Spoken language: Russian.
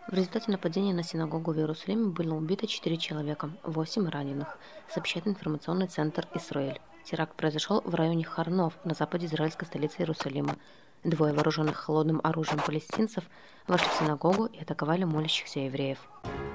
В результате нападения на синагогу в Иерусалиме было убито 4 человека, 8 раненых, сообщает информационный центр «Исраэль». Теракт произошел в районе Харнов, на западе израильской столицы Иерусалима. Двое вооруженных холодным оружием палестинцев вошли в синагогу и атаковали молящихся евреев.